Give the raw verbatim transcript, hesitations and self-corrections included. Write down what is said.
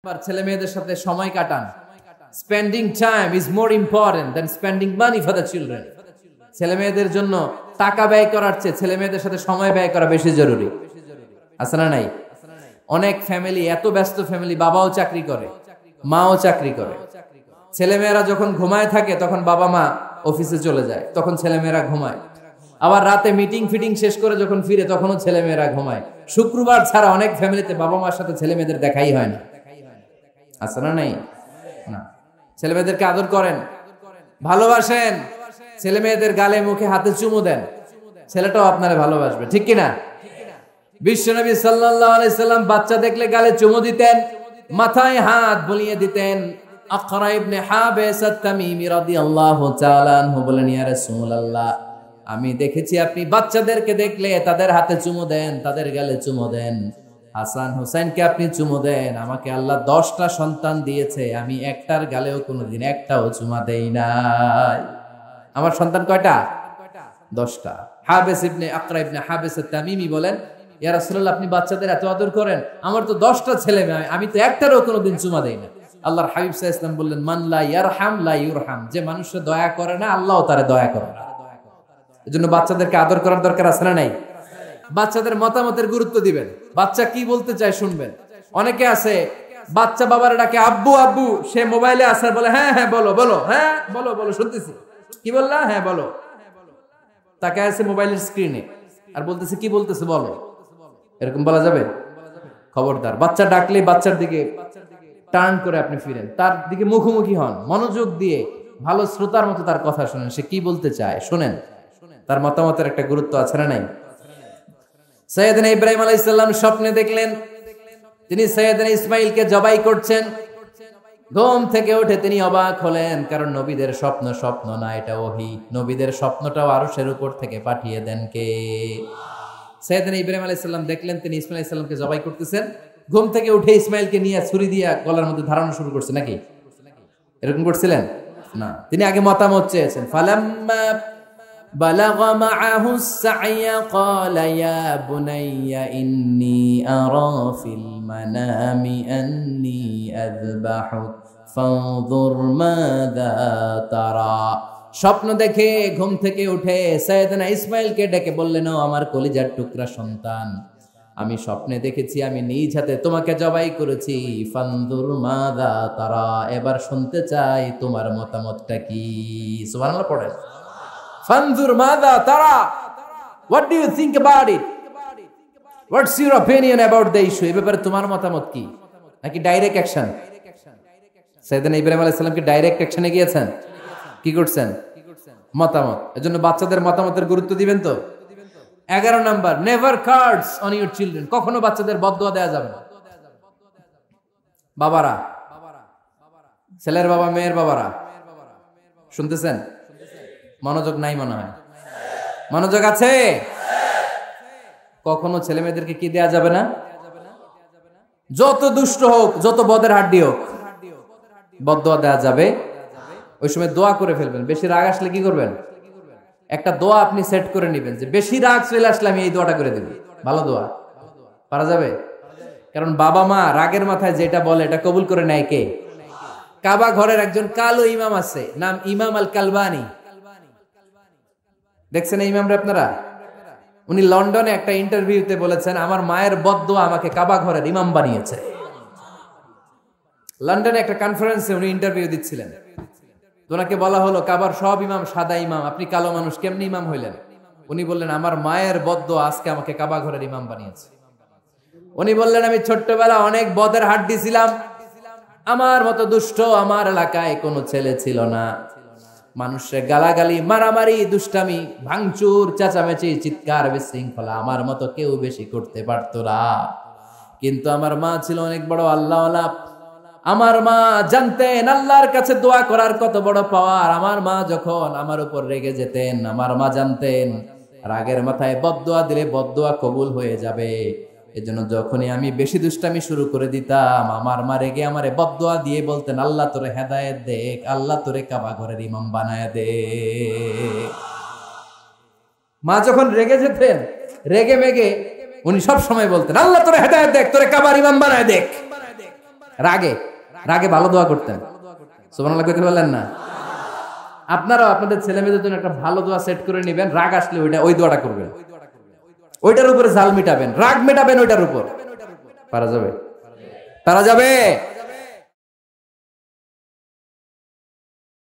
আর ছেলে মেয়েদের সাথে সময় কাটান। Spending time is more important than spending money for the children. ছেলে মেয়েদের জন্য টাকা ব্যয় করার চেয়ে ছেলে মেয়েদের সাথে সময় ব্যয় করা বেশি জরুরি। আছে না নাই? অনেক ফ্যামিলি, এত ব্যস্ত ফ্যামিলি, বাবাও চাকরি করে, মাও চাকরি করে। ছেলে মেয়েরা যখন ঘুমায় থাকে তখন বাবা মা অফিসে চলে যায়, তখন ছেলে মেয়েরা ঘুমায়। আবার রাতে মিটিং ফিটিং শেষ করে যখন ফিরে তখনও ছেলে মেয়েরা ঘুমায়। শুক্রবার ছাড়া অনেক ফ্যামিলিতে বাবা মার সাথে ছেলে মেয়েদের দেখাই হয় না। আছে না নাই? না। ছেলে মেয়েদেরকে আদর করেন, ভালোবাসেন, ছেলে মেয়েদের গালে মুখে হাতে চুমু দেন, ছেলেটাও আপনারে ভালোবাসবে, ঠিক কিনা? বিশ্বনবী সাল্লাল্লাহু আলাইহি সাল্লাম বাচ্চা দেখলে গালে চুমু দিতেন, মাথায় হাত বুলিয়ে দিতেন। আকরা ইবনে হাবিস আত-তামিমি রাদিয়াল্লাহু তাআলা আনহু বলেন, ইয়া রাসূলুল্লাহ, আমি দেখেছি আপনি বাচ্চাদেরকে দেখলে তাদের হাতে চুমু দেন, তাদের গালে চুমু দেন। হাসান হোসেনকে আপনি চুমু দেন। আমাকে আল্লাহ দশটা সন্তান দিয়েছে, আমি একটার গালেও কোনোদিন একটাও চুমা দেই নাই। আমার সন্তান কয়টা? দশটা। হাবিস ইবনে আকরা ইবনে হাবিস আত-তামিমি বলেন, ইয়া রাসূলুল্লাহ, আপনি বাচ্চাদের এত আদর করেন, আমার তো দশটা ছেলে মেয়ে, আমি তো একটারও কোনোদিন চুমা দেই না। আল্লাহর হাবিব সাল্লাল্লাহু আলাইহি ওয়াসাল্লাম বললেন, মান লা ইয়ারহাম লা ইউরহাম, যে মানুষে দয়া করে না আল্লাহও তারে দয়া করে না। এজন্য বাচ্চাদেরকে আদর করার দরকার আছে না নাই? বাচ্চাদের মতামতের গুরুত্ব দিবেন, বাচ্চা কি বলতে চায় শুনবেন। অনেকে আছে বাচ্চা বাবার ডাকে আব্বু আব্বু, সে মোবাইলে আছে বলে হ্যাঁ হ্যাঁ বলো বলো, হ্যাঁ বলো বলো শুনতেছি, কি বললা, হ্যাঁ বলো। তাকে আছে মোবাইলের স্ক্রিনে আর বলতেছে কি বলতেছে বলো, এরকম বলা যাবে? খবরদার। বাচ্চা ডাকলে বাচ্চার দিকে টার্ন করে আপনি ফিরেন, তার দিকে মুখোমুখি হন, মনোযোগ দিয়ে ভালো শ্রোতার মতো তার কথা শুনেন, সে কি বলতে চায় শুনেন। তার মতামতের একটা গুরুত্ব আছে না নাই? সাইয়েদনা ইব্রাহিম আলাইহিস সালাম স্বপ্নে দেখলেন তিনি সাইয়েদনা ইসমাঈলকে জবাই করছেন। ঘুম থেকে উঠে তিনি অবাক হলেন, কারণ নবীদের স্বপ্ন স্বপ্ন না, এটা ওহী। নবীদের স্বপ্নটাও আরশের উপর থেকে পাঠিয়ে দেন কে? সাইয়েদনা ইব্রাহিম আলাইহিস সালাম দেখলেন তিনি ইসমাঈল আলাইহিস সালামকে জবাই করতেছেন। ঘুম থেকে উঠে ইসমাঈলকে নিয়ে ছুরি দিয়ে গলার মধ্যে ধারানো শুরু করছে নাকি? এরকম করছিলেন না, তিনি আগে মতামত চেয়েছেন। ফালাম্মা بلغ معه السعي قال يا بني إني أرى في المنام أني أذبحك فانظر ماذا ترى। স্বপ্ন দেখে ঘুম থেকে উঠে সাইয়েদনা ইসমাঈলকে ডেকে বললেন, ও আমার কলিজার টুকরা সন্তান, আমি স্বপ্নে দেখেছি আমি নিজ হাতে তোমাকে জবাই করেছি। ফানজুর মাযা তারা, এবার শুনতে চাই তোমার মতামতটা কি। সুবহানাল্লাহ পড়েন। ফানজুর মাযা তারা, what do you think about it, what's your opinion about the issue, এই ব্যাপারে তোমার মতামত কি? নাকি ডাইরেক্ট অ্যাকশন? সাইয়েদনা ইব্রাহিম আলাইহিস সালাম কি ডাইরেক্ট অ্যাকশনে গিয়েছেন? কি করছেন? মতামত। এজন্য বাচ্চাদের মতামতের গুরুত্ব দিবেন তো। এগারো number, never curse on your children, কখনো বাচ্চাদের বদদুয়া দেয়া যাবে না। বাবারা, ছেলের বাবা মেয়ের বাবারা শুনতেছেন? মনোযোগ নাই মনে হয়। মনোযোগ আছে? কখনো ছেলে মেয়েদেরকে কি দেয়া যাবে না? যত দুষ্ট হোক, যত বদের হাড্ডি হোক, বদদুয়া দেয়া যাবে। ওই সময় দোয়া করে ফেলবেন। বেশি রাগ আসলে কি করবেন? একটা দোয়া আপনি সেট করে নেবেন যে বেশি রাগ চলে আসলে আমি এই দোয়াটা করে দেব। ভালো দোয়া পারা যাবে? কারণ বাবা মা রাগের মাথায় যেটা বলে এটা কবুল করে নেয় কে? কাবা ঘরের একজন কালো ইমাম আছে, নাম ইমাম আল কালবানি। দেখছেন এই ইমামরা আপনারা? উনি লন্ডনে একটা ইন্টারভিউতে বলেছেন, আমার মায়ের বদদুয়া আমাকে কাবা ঘরের ইমাম বানিয়েছে। লন্ডনে একটা কনফারেন্সে উনি ইন্টারভিউ দিচ্ছিলেন। ওনাকে বলা হলো, কাবার সব ইমাম সাদা ইমাম, আপনি কালো মানুষ, কেমনি ইমাম হইলেন? উনি বললেন, আমার মায়ের বদদুয়া আজকে আমাকে কাবা ঘরের ইমাম বানিয়েছে। উনি বললেন, আমি ছোট্টবেলা অনেক বদের হাড্ডি ছিলাম, আমার মতো দুষ্ট আমার এলাকায় কোনো ছেলে ছিল না। মানুষের গালাগালি, মারামারি, দুষ্টামি, ভাঙচুর, চেঁচামেচি, চিৎকার, বিশৃঙ্খলা আমার মতো কেউ বেশি করতে পারতো না। কিন্তু আমার মা ছিল অনেক বড় আল্লাহওয়ালা। আমার মা জানতেন আল্লাহর কাছে দোয়া করার কত বড় পাওয়ার। আমার মা যখন আমার উপর রেগে যেতেন, আমার মা জানতেন রাগের মাথায় বদদুয়া দিলে বদদুয়া কবুল হয়ে যাবে। এজন্য যখনই আমি বেশি দুষ্টামি শুরু করে দিতাম, আমার মা রেগে আমারে বদদুয়া দিয়ে বলতেন, আল্লাহ তোরে হেদায়েত দেখ, আল্লাহ তোরে কাবা ঘরের ইমাম বানায় দে। মা যখন রেগে যেতেন, রেগে মেগে উনি সব সময় বলতেন, আল্লাহ তোরে হেদায়েত দেখ, তোরে কাবার ইমাম বানায় দেখ। রাগে রাগে ভালো দোয়া করতেন, সুবহানাল্লাহ কইতে পারলেন না? আপনারাও আপনাদের ছেলে মেয়েদের জন্য একটা ভালো দোয়া সেট করে নেবেন, রাগ আসলে ওইটা ওই দোয়াটা করবেন, ওইটার উপরে জাল মিটাবেন, রাগ মেটাবেন ওইটার উপর। পারা যাবে? পারা যাবে?